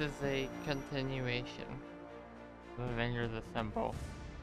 is a continuation of Avengers Assemble.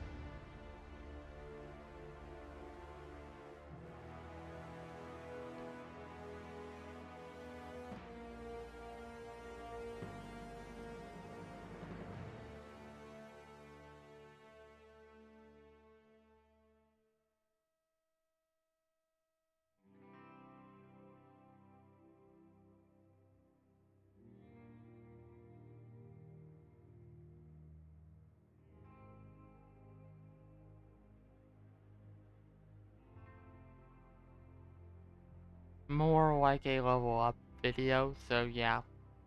More like a level up video, so yeah.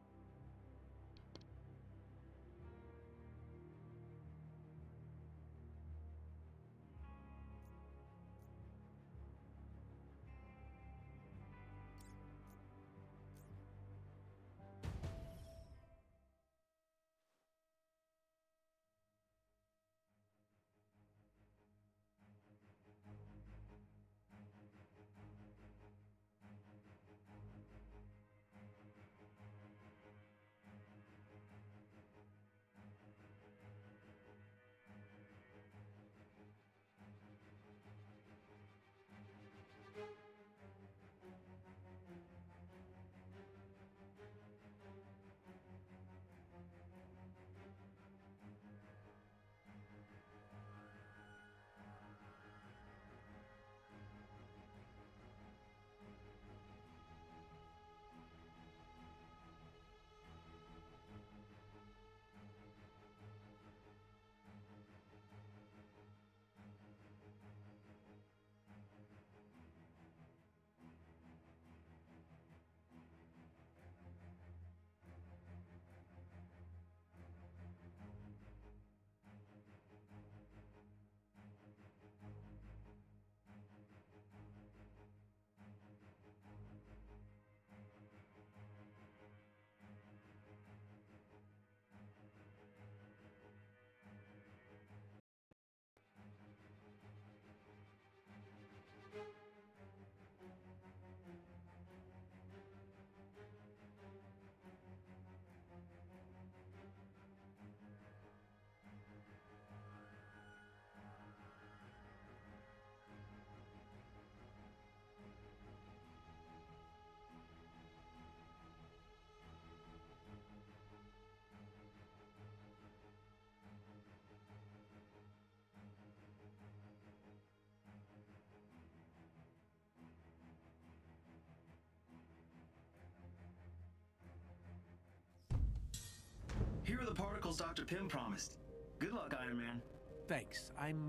Here are the particles Dr. Pym promised. Good luck, Iron Man. Thanks. I'm,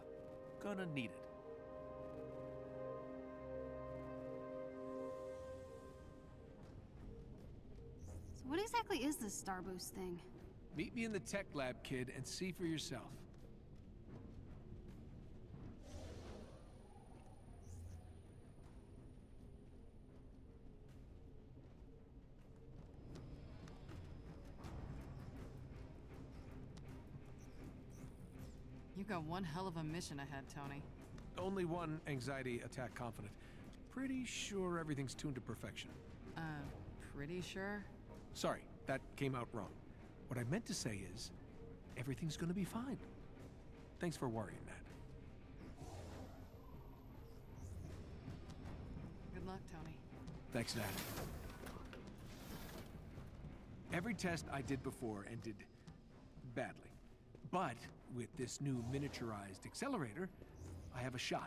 gonna need it. So what exactly is this Star Boost thing? Meet me in the tech lab, kid, and see for yourself. You've got one hell of a mission ahead, Tony. Only one anxiety attack confident. Pretty sure everything's tuned to perfection. Pretty sure? Sorry, that came out wrong. What I meant to say is, everything's gonna be fine. Thanks for worrying, Nat. Good luck, Tony. Thanks, Nat. Every test I did before ended badly. But with this new miniaturized accelerator, I have a shot.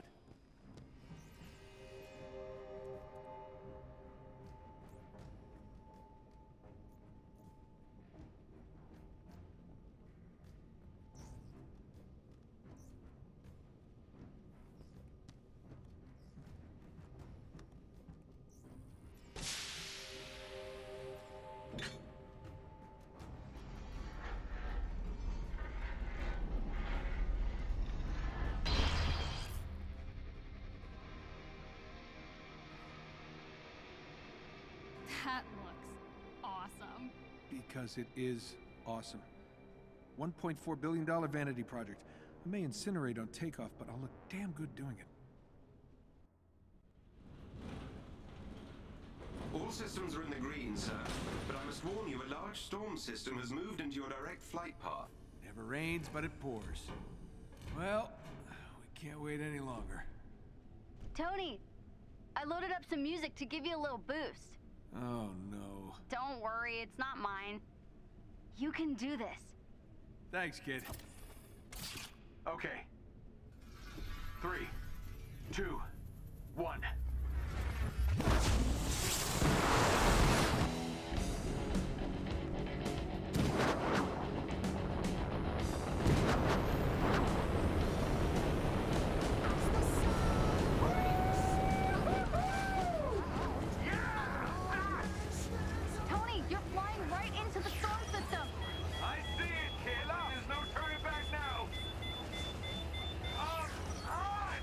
That looks awesome. Because it is awesome. $1.4 billion vanity project. I may incinerate on takeoff, but I'll look damn good doing it. All systems are in the green, sir. But I must warn you, a large storm system has moved into your direct flight path. Never rains, but it pours. Well, we can't wait any longer. Tony, I loaded up some music to give you a little boost. Oh, no. Don't worry, it's not mine. You can do this. Thanks, kid. Okay. 3, 2, 1. Tony, you're flying right into the storm system. I see it, kid. There's no turning back now. On!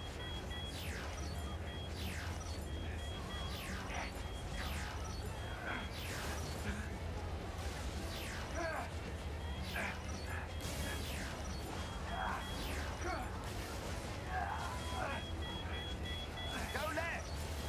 Go left!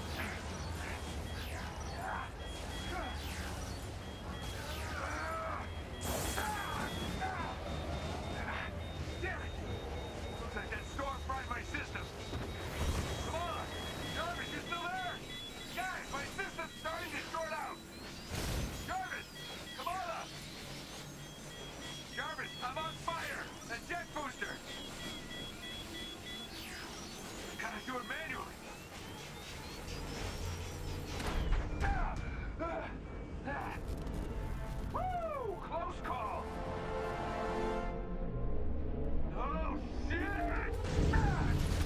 Damn it! Looks like that storm fried my system. Come on! Jarvis, you still there? Guys, my system's starting to short out! Jarvis! Come on up! Jarvis, I'm on fire! A jet booster! Gotta do it manually. Woo! Close call! Oh, shit!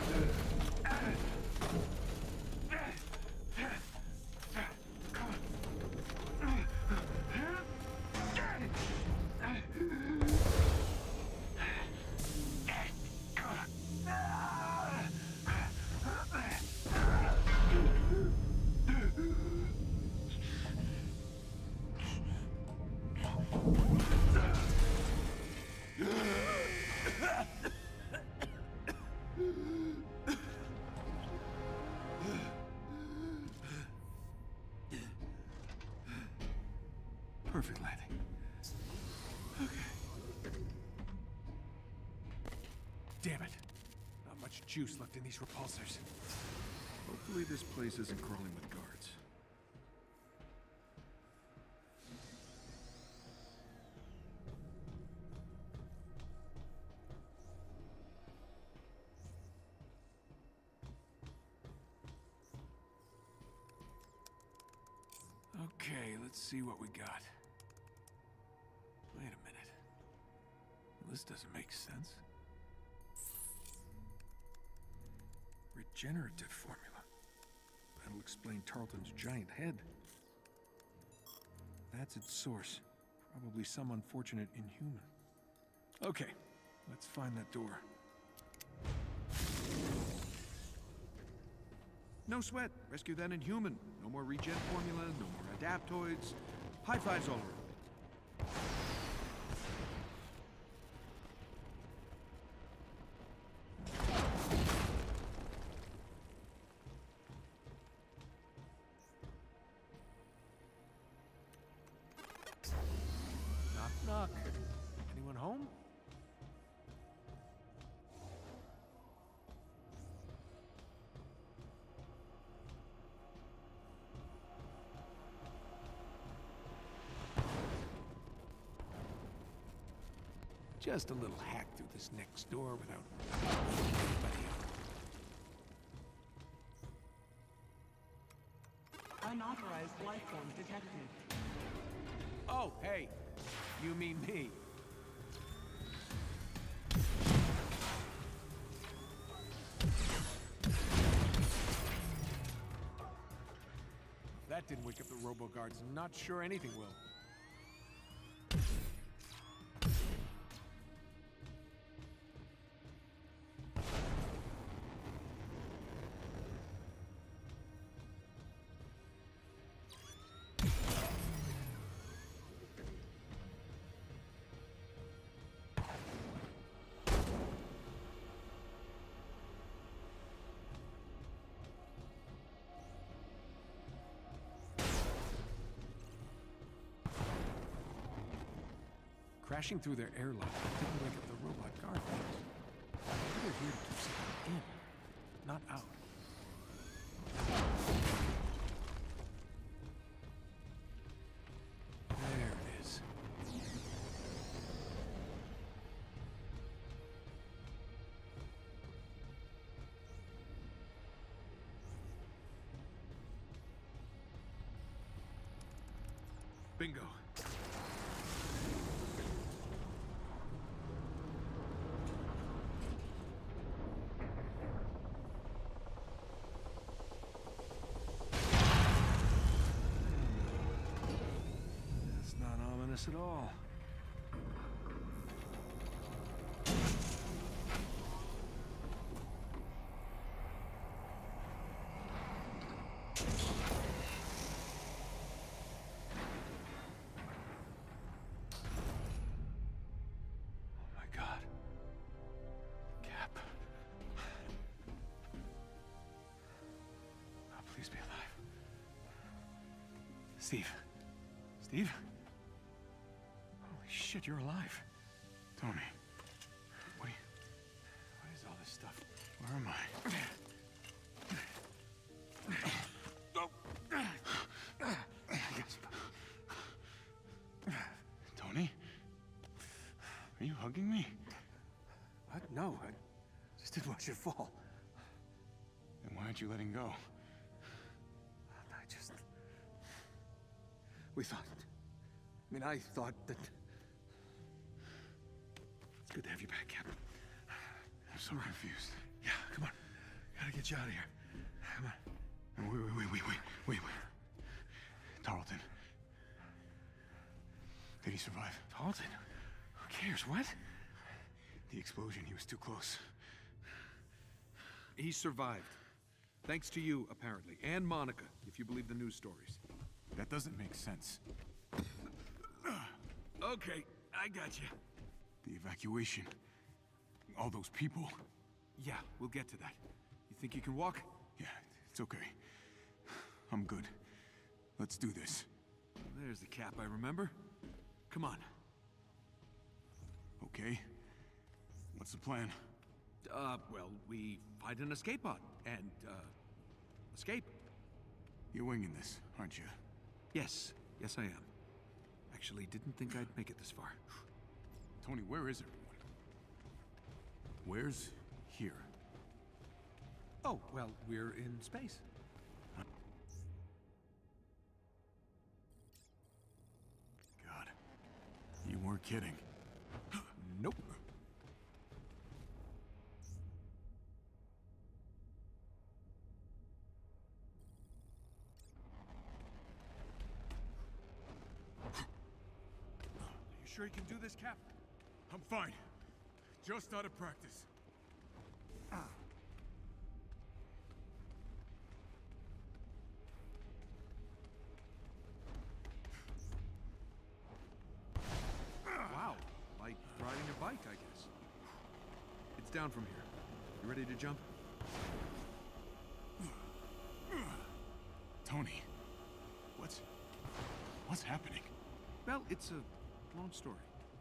Perfect landing. Okay. Damn it. Not much juice left in these repulsors. Hopefully this place isn't crawling with guards. Okay, let's see what we got. Wait a minute. This doesn't make sense. Regenerative formula. That'll explain Tarleton's giant head. That's its source. Probably some unfortunate inhuman. Okay, let's find that door. No sweat. Rescue that inhuman. No more regen formula, no more adaptoids. High fives all around. Knock, knock. Anyone home? Just a little hack through this next door without anybody out. Unauthorized life form detected. Oh, hey. You mean me. If that didn't wake up the robo-guards, I'm not sure anything will. Crashing through their airlock didn't wake up the robot guard things. Maybe they're here to keep something in, not out. There it is. Bingo. That's not ominous at all. Please be alive. Steve. Steve? Holy shit, you're alive. Tony, What is all this stuff? where am I? Tony? Are you hugging me? What? No, I just didn't want you to fall. Then why aren't you letting go? I thought that... It's good to have you back, Captain. I'm so confused. Yeah, come on. Gotta get you out of here. Come on. No, wait. Tarleton. Did he survive? Tarleton? Who cares? What? The explosion, he was too close. He survived. Thanks to you, apparently. And Monica, if you believe the news stories. That doesn't make sense. Okay, I got you. The evacuation. All those people. Yeah, we'll get to that. You think you can walk? Yeah, it's okay. I'm good. Let's do this. There's the Cap I remember. Come on. Okay. What's the plan? Well, we find an escape pod and, escape. You're winging this, aren't you? Yes, I am. Actually, didn't think I'd make it this far. Tony, where is everyone? Where's here? Oh, well, we're in space. God, you weren't kidding. Nope. You sure you can do this, Cap? I'm fine. Just out of practice. Wow, like riding a bike, I guess. It's down from here. You ready to jump? Tony, what's happening? Well, it's a long story.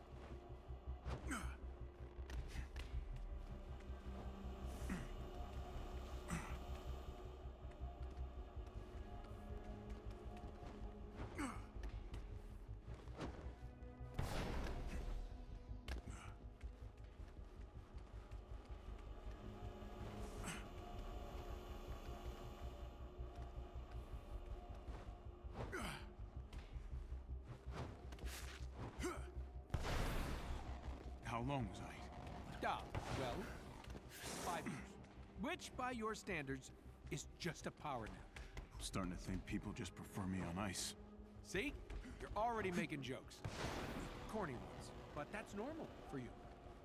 How long was I? Well, 5 years. Which, by your standards, is just a power nap. I'm starting to think people just prefer me on ice. See? You're already making jokes. Corny ones. But that's normal for you.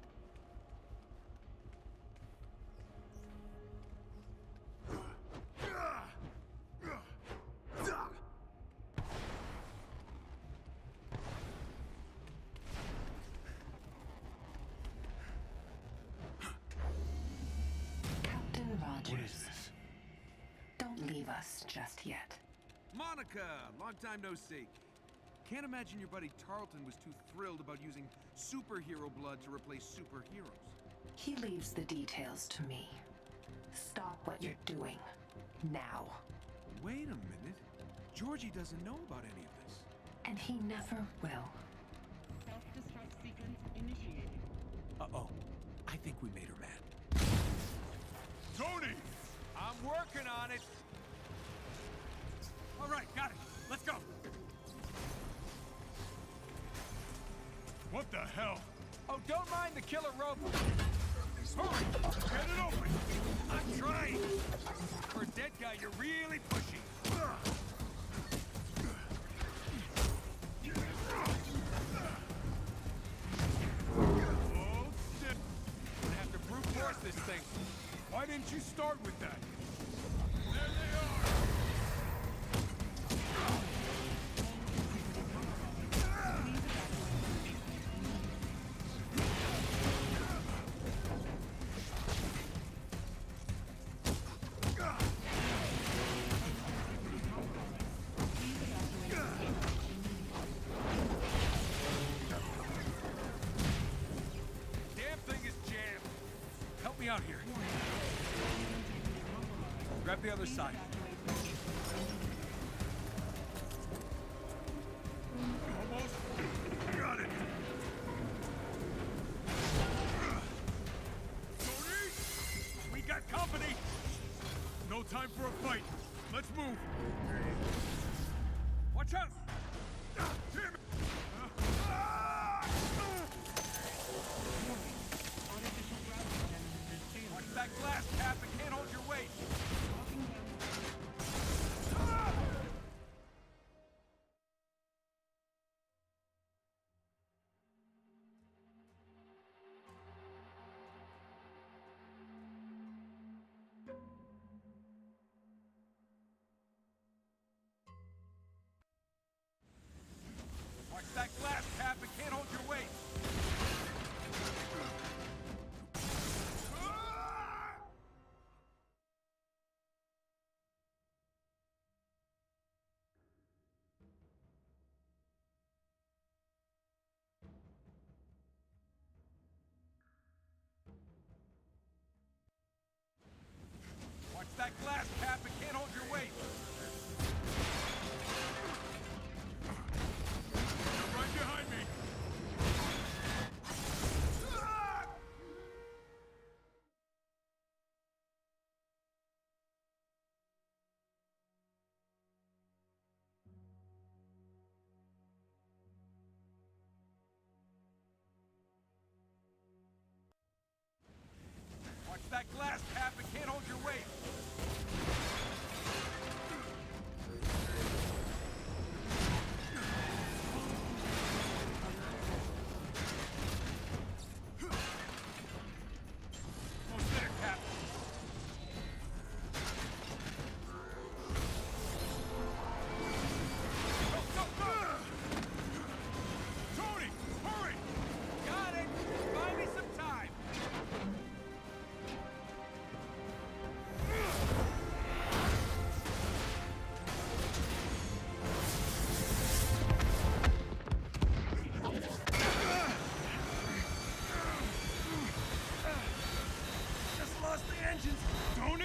Captain Rogers. What is this? Don't leave us just yet. Monica! Long time no see. Can't imagine your buddy Tarleton was too thrilled about using superhero blood to replace superheroes. He leaves the details to me. Stop what you're doing. Now. Wait a minute. Georgie doesn't know about any of this. And he never will. Self-destruct sequence initiated. Uh-oh. I think we made her mad. Tony! I'm working on it! All right, got it. Let's go. What the hell? Oh, don't mind the killer robot. Hurry! Get it open! I'm trying. For a dead guy, you're really pushy. Oh, shit! Gonna have to brute force this thing. Why didn't you start with that? There they are! Damn thing is jammed. Help me out here. Grab the other side. Almost got it! Tony! We got company. No time for a fight. Let's move. Watch out. Ah, damn it! Watch that glass, Cap. It can't hold your weight. Watch that glass, Cap. It can't hold your weight. Watch that glass, Cap. It can't hold your weight. They're right behind me! Watch that glass, Cap. It can't hold your weight. Almost there, Cap. Go, go, go! Tony! Hurry! Got it! Buy me some time! Just lost the engines! Tony!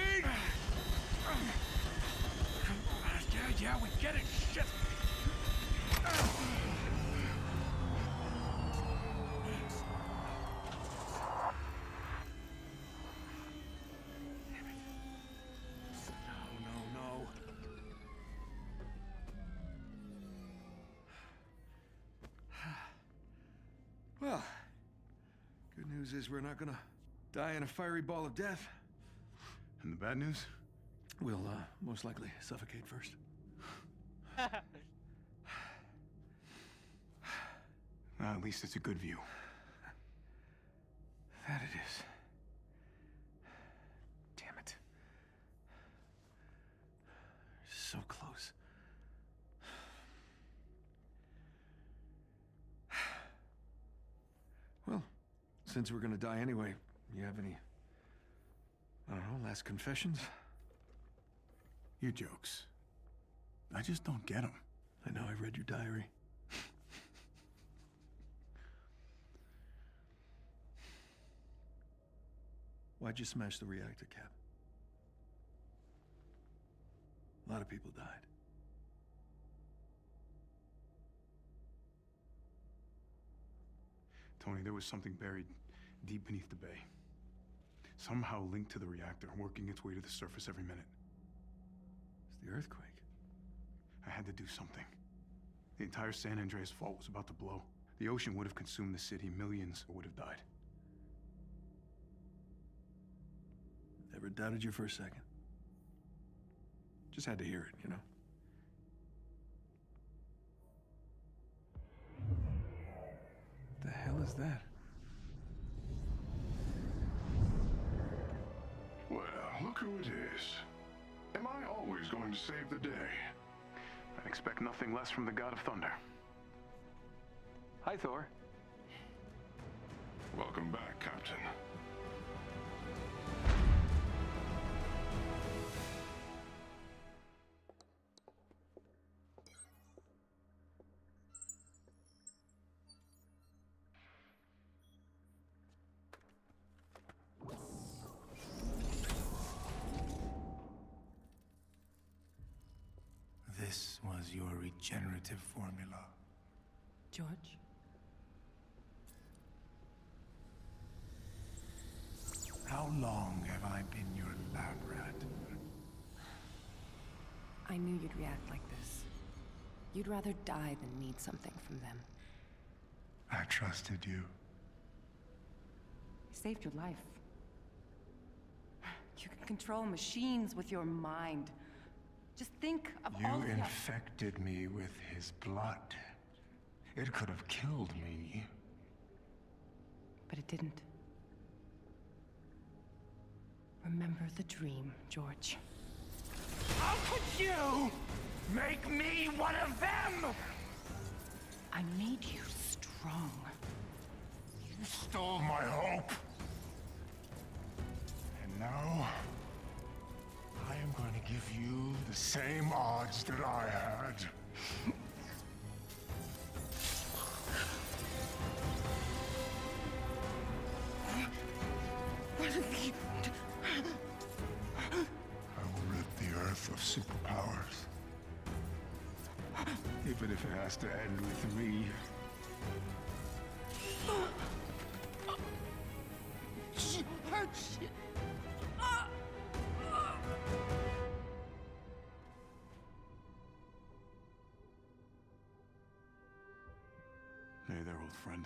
Yeah, we get it! Shit! No. Well, good news is we're not gonna die in a fiery ball of death. And the bad news? We'll, most likely suffocate first. Well, at least it's a good view. That it is. Damn it. So close. Well, since we're gonna die anyway, you have any, I don't know, last confessions? Your jokes. I just don't get them. I know, I read your diary. Why'd you smash the reactor, Cap? A lot of people died. Tony, there was something buried deep beneath the bay. Somehow linked to the reactor, working its way to the surface every minute. It's the earthquake. I had to do something. The entire San Andreas fault was about to blow. The ocean would have consumed the city. Millions would have died. Never doubted you for a second. Just had to hear it, you know? The hell is that? Well, look who it is. Am I always going to save the day? I'd expect nothing less from the God of Thunder. Hi, Thor. Welcome back, Captain. This was your regenerative formula. George? How long have I been your lab rat? I knew you'd react like this. You'd rather die than need something from them. I trusted you. I saved your life. You can control machines with your mind. Just think of all You the... infected me with his blood. It could have killed me. But it didn't. Remember the dream, George. How could you make me one of them? I made you strong. You stole my hope. And now, I am going to give you the same odds that I had. I will rid the Earth of superpowers. Even if it has to end with me. Hey there, old friend.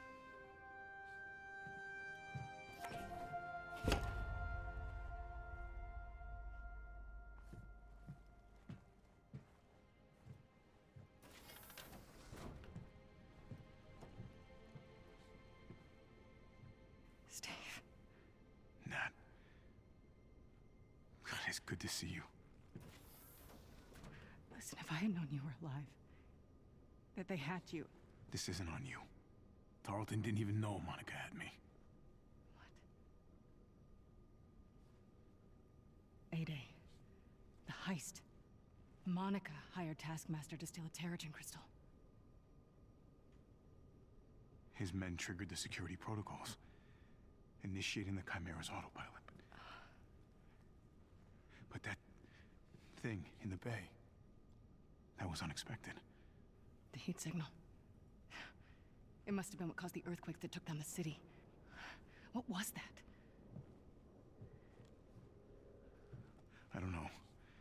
Steve. Nat. God, it's good to see you. Listen, if I had known you were alive, that they had you. This isn't on you. Tarleton didn't even know Monica had me. A-Day. The heist. Monica hired Taskmaster to steal a Terrigen crystal. His men triggered the security protocols, initiating the Chimera's autopilot. But that thing in the bay, that was unexpected. The heat signal. It must have been what caused the earthquake that took down the city. What was that? I don't know.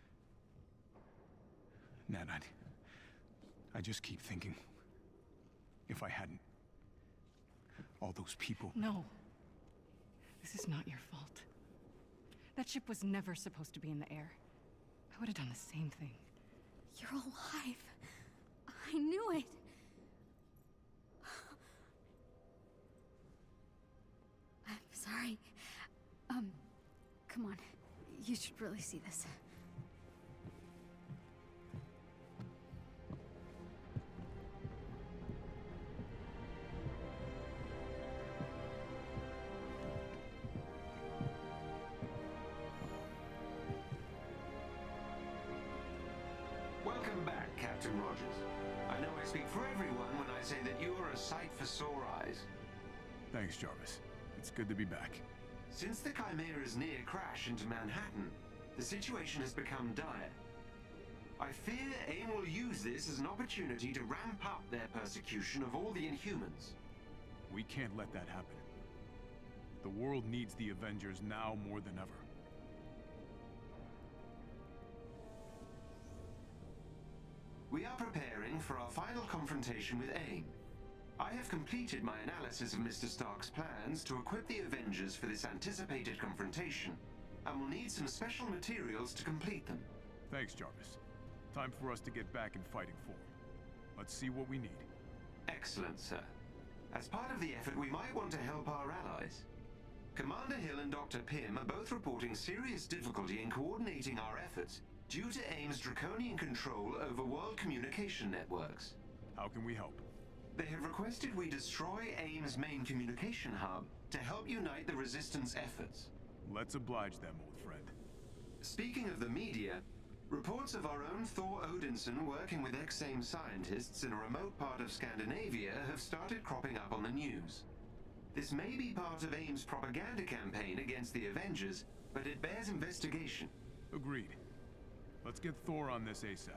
Nat, I just keep thinking, if I hadn't, all those people... No. This is not your fault. That ship was never supposed to be in the air. I would have done the same thing. You're alive. I knew it. I'm sorry. Come on. You should really see this. Welcome back, Captain Rogers. I know I speak for everyone when I say that you are a sight for sore eyes. Thanks, Jarvis. It's good to be back. Since the Chimera's near crash into Manhattan, the situation has become dire. I fear AIM will use this as an opportunity to ramp up their persecution of all the Inhumans. We can't let that happen. The world needs the Avengers now more than ever. We are preparing for our final confrontation with AIM. I have completed my analysis of Mr. Stark's plans to equip the Avengers for this anticipated confrontation, and will need some special materials to complete them. Thanks, Jarvis. Time for us to get back in fighting form. Let's see what we need. Excellent, sir. As part of the effort, we might want to help our allies. Commander Hill and Dr. Pym are both reporting serious difficulty in coordinating our efforts due to AIM's draconian control over world communication networks. How can we help? They have requested we destroy AIM's main communication hub to help unite the Resistance efforts. Let's oblige them, old friend. Speaking of the media, reports of our own Thor Odinson working with ex-AIM scientists in a remote part of Scandinavia have started cropping up on the news. This may be part of AIM's propaganda campaign against the Avengers, but it bears investigation. Agreed. Let's get Thor on this ASAP.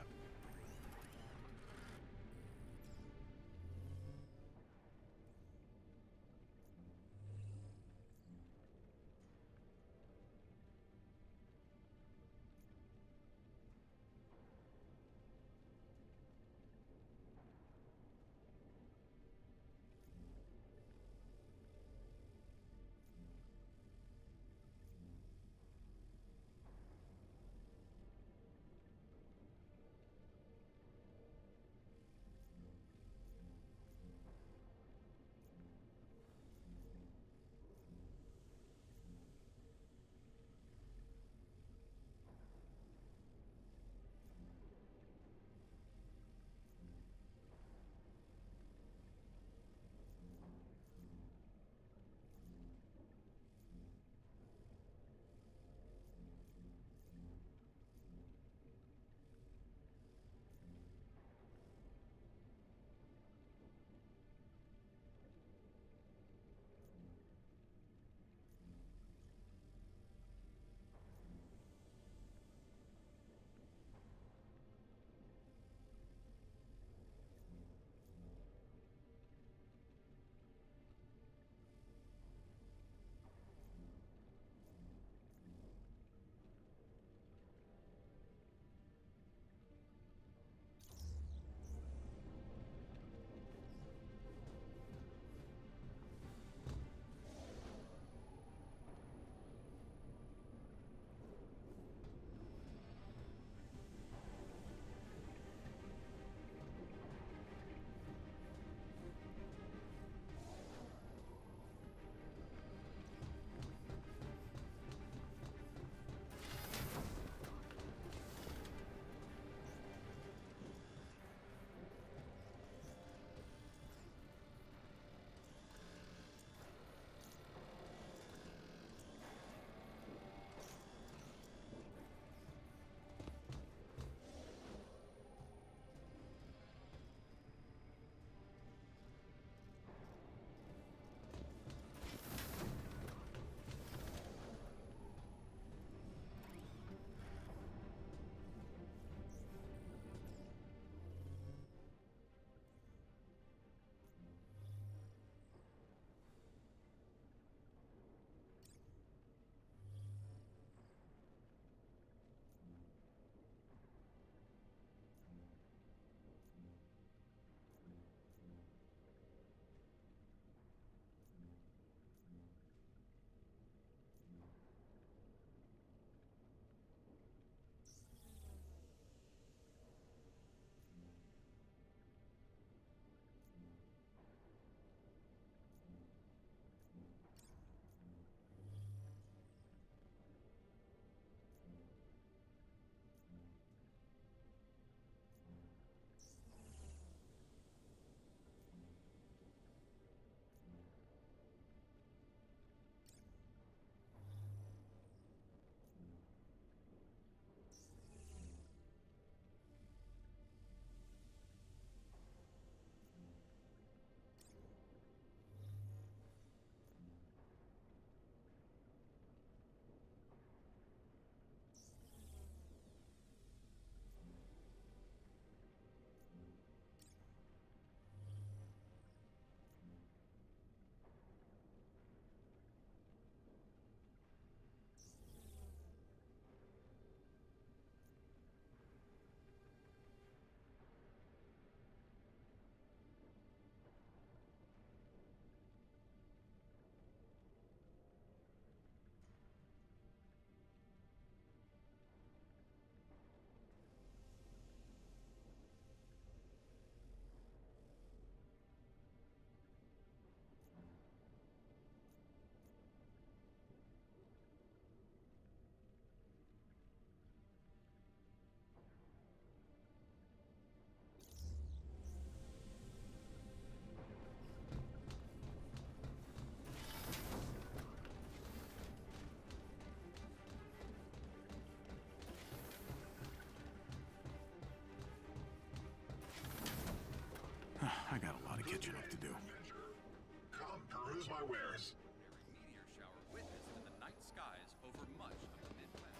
I got a lot of catching up to do. Come peruse my wares. Meteor shower witnessed in the night skies over much of the Midwest.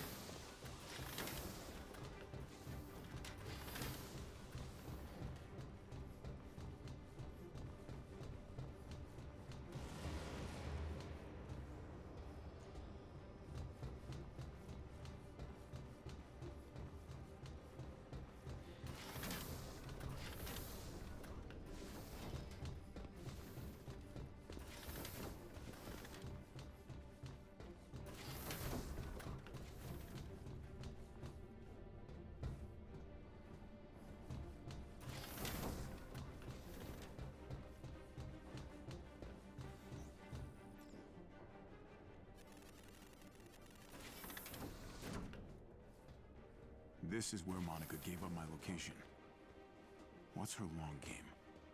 This is where Monica gave up my location. What's her long game?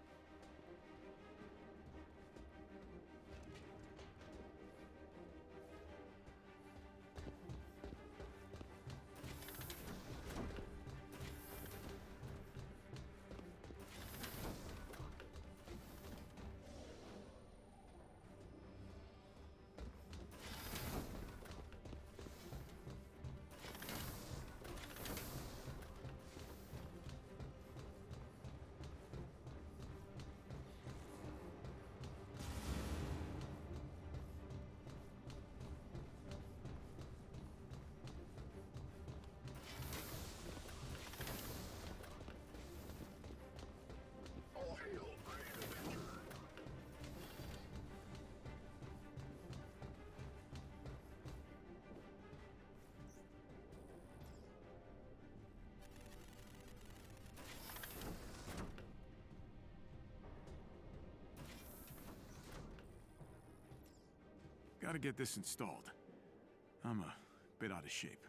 Gotta get this installed. I'm a bit out of shape.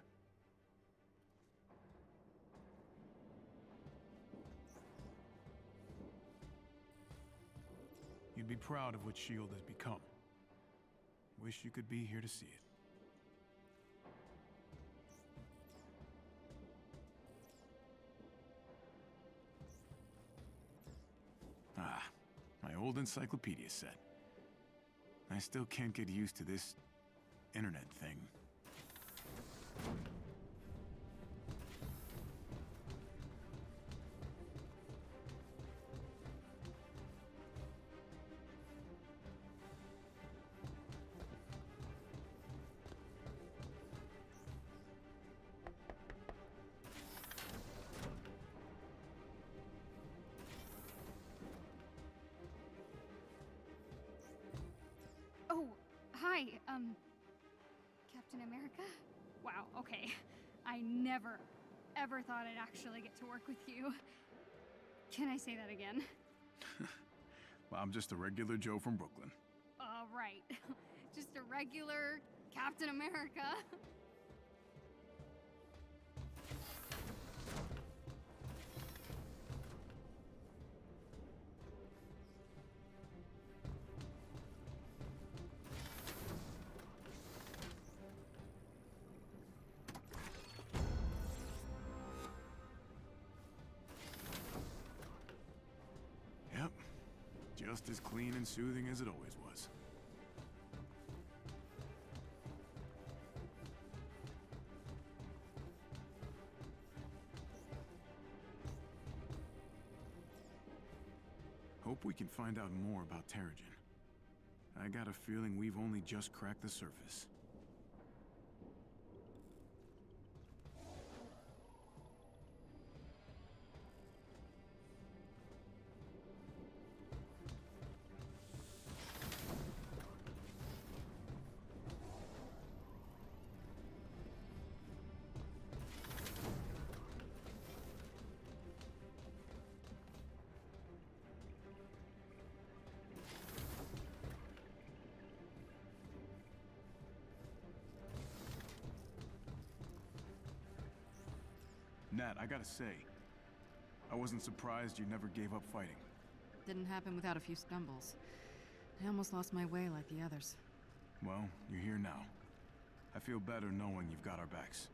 You'd be proud of what S.H.I.E.L.D. has become. Wish you could be here to see it. Ah, my old encyclopedia set. I still can't get used to this internet thing. Hi, Captain America? Wow, okay. I never, ever thought I'd actually get to work with you. Can I say that again? Well, I'm just a regular Joe from Brooklyn. Right. Just a regular Captain America. Just as clean and soothing as it always was. Hope we can find out more about Terrigen. I got a feeling we've only just cracked the surface. Nat, I gotta say, I wasn't surprised you never gave up fighting. Didn't happen without a few stumbles. I almost lost my way like the others. Well, you're here now. I feel better knowing you've got our backs.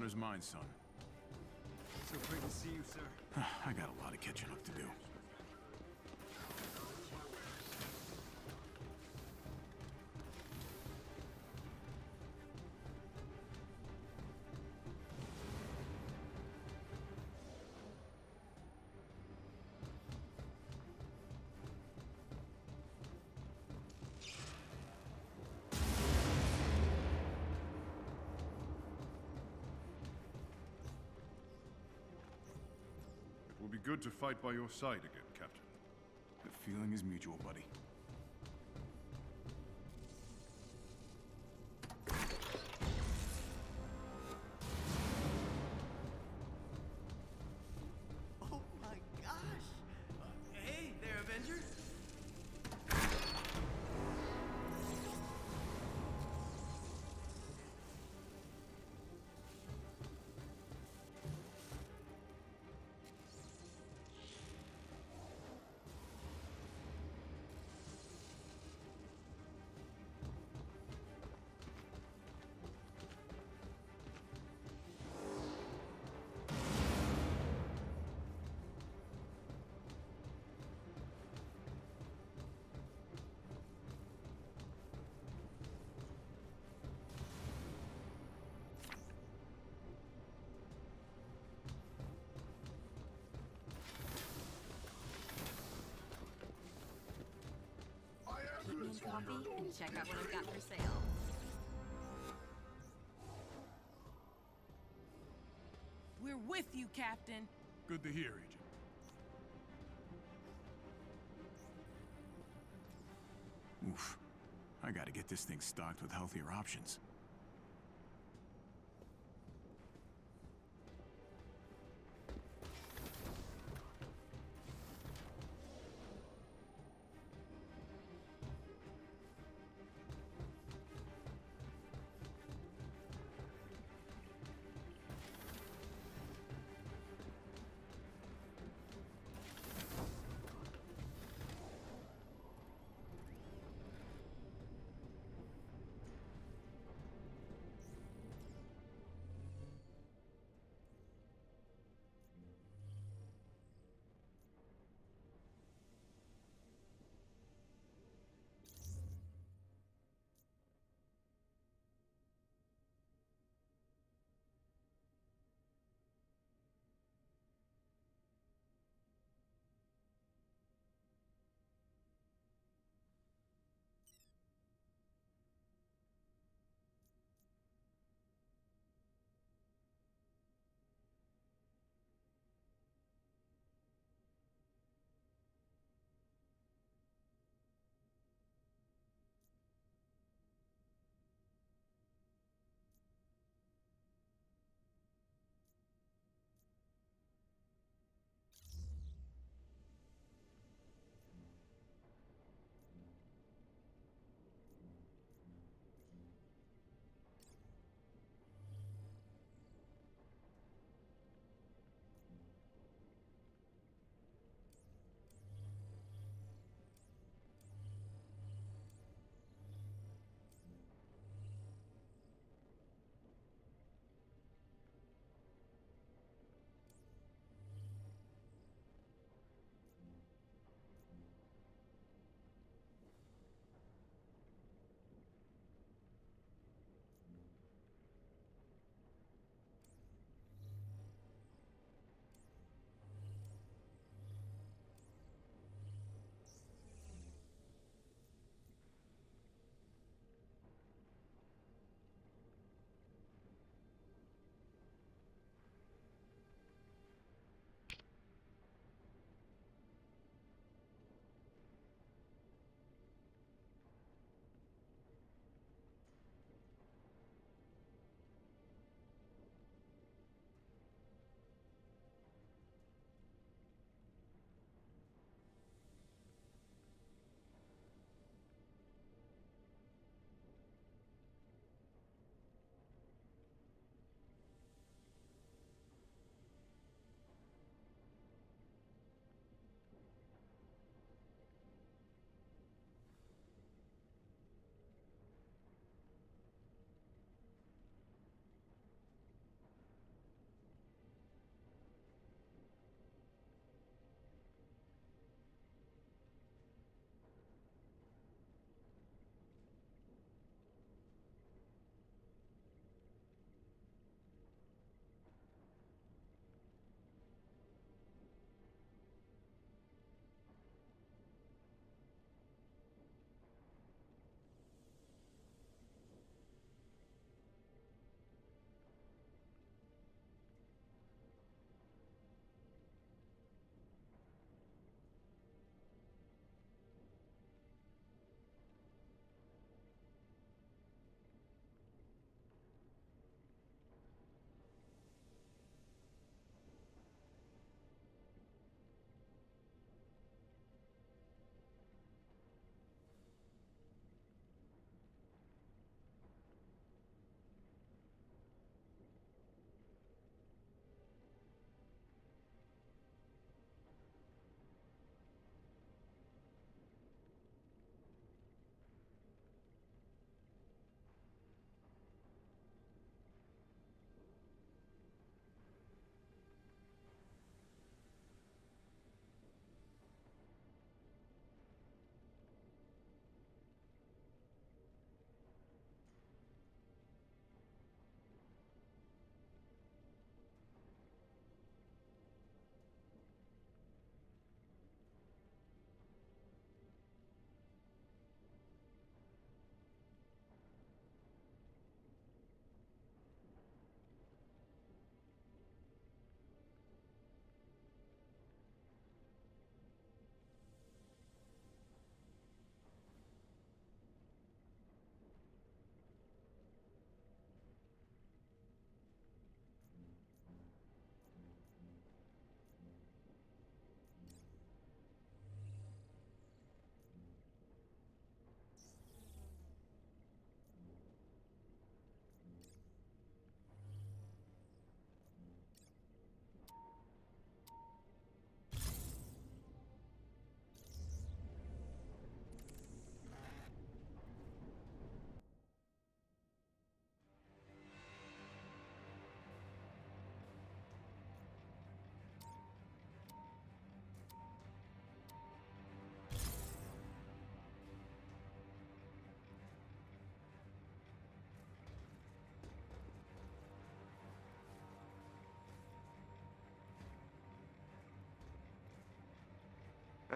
Honor's mine, son. So great to see you, sir. I got a lot of catching up to do. It will be good to fight by your side again, Captain. The feeling is mutual, buddy. Oh my gosh! Hey there, Avenger! Keep me in coffee and check out what I've got for sale. We're with you, Captain. Good to hear, Agent. Oof. I gotta get this thing stocked with healthier options.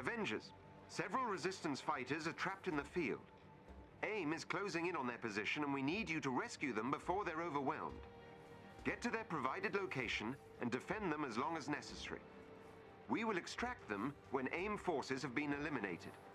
Avengers, several Resistance fighters are trapped in the field. AIM is closing in on their position, and we need you to rescue them before they're overwhelmed. Get to their provided location and defend them as long as necessary. We will extract them when AIM forces have been eliminated.